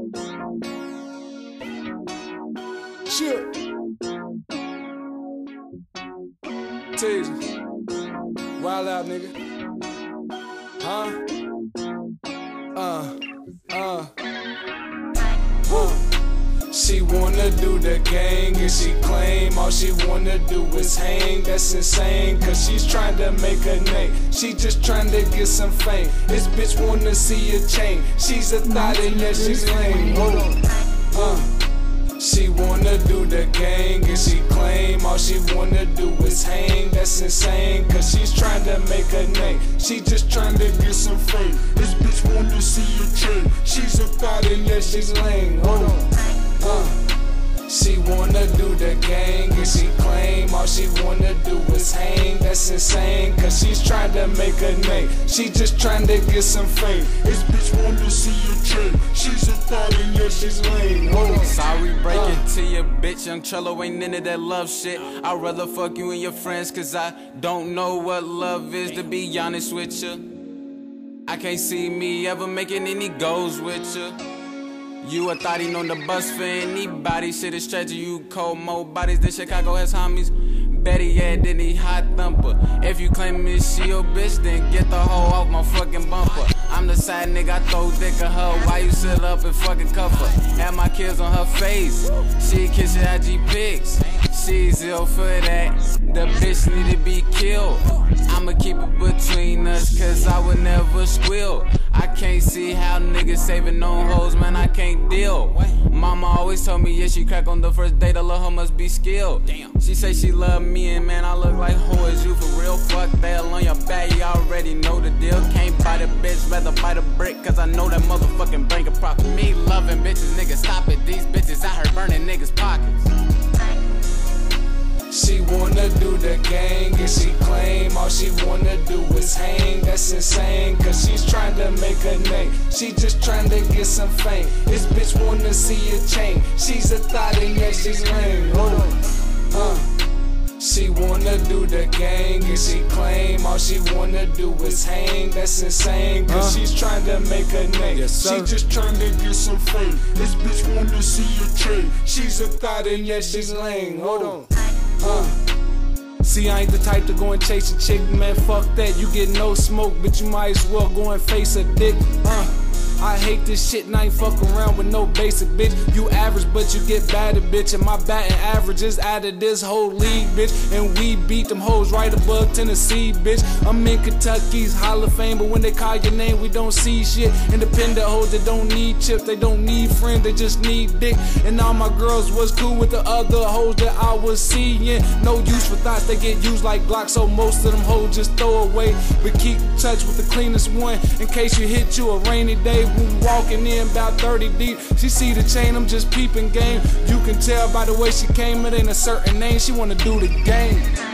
Shit. Taser. Wild out, nigga. Huh? She wanna do the gang and she claim all she wanna do is hang. That's insane, cause she's trying to make a name. She just trying to get some fame. This bitch wanna see a chain. She's a thought and that she's lame. She wanna do the gang and she claim all she wanna do is hang. That's insane, cause she's trying to make a name. She just trying to get some fame. This bitch wanna see a chain. She's a thought and that she's lame. She wanna do the gang and she claim all she wanna do is hang. That's insane, cause she's trying to make a name. She just trying to get some fame. This bitch wanna see a chain. She's a thought and yeah, she's lame. Sorry, break it to your bitch. Young Trello ain't into that love shit. I'd rather fuck you and your friends, cause I don't know what love is, to be honest with you. I can't see me ever making any goals with you. You a thotty on the bus for anybody. Shit is stretchy, you cold more bodies than Chicago has homies. Better yet than he hot thumper. If you claim me she your bitch, then get the hoe off my fucking bumper. I'm the side nigga, I throw dick at her. Why you sit up and fucking cuff her? Have my kids on her face. She kiss your IG pics. She's ill for that. The bitch need to be killed. I'ma keep it between us, cause I would never squeal. I can't see how niggas saving on hoes, man, I can't deal. Mama always told me, yeah, she crack on the first date, I love her must be skilled. She say she love me and man, I look like who is you for real? Fuck that on your back, you already know the deal. Can't buy the bitch, rather buy the brick, cause I know that motherfucking brain can profit. Me loving bitches, niggas stop it. These bitches out here burning niggas' pockets. She wanna do the gang and she claim all she wanna do is hang. That's insane, cause she's trying to make a name. She just trying to get some fame. This bitch wanna see a chain. She's a thought and yeah, she's lame. She wanna do the gang and she claim all she wanna do is hang. That's insane, cause she's trying to make a name. Yes, she just trying to get some fame. This bitch wanna see a chain. She's a thought and yeah, she's lame. Hold on. See, I ain't the type to go and chase a chick, man, fuck that. You get no smoke, but you might as well go and face a dick. I hate this shit and I ain't fuck around with no basic bitch. You average but you get batted, bitch, and my batting average is out of this whole league, bitch. And we beat them hoes right above Tennessee, bitch. I'm in Kentucky's Hall of Fame, but when they call your name we don't see shit. Independent hoes that don't need chips, they don't need friends, they just need dick. And all my girls was cool with the other hoes that I was seeing. No use for thoughts, they get used like Glock, so most of them hoes just throw away. But keep in touch with the cleanest one in case you hit you a rainy day. When walking in about 30 deep, she see the chain, I'm just peeping game. You can tell by the way she came, it ain't a certain name, she wanna do the game.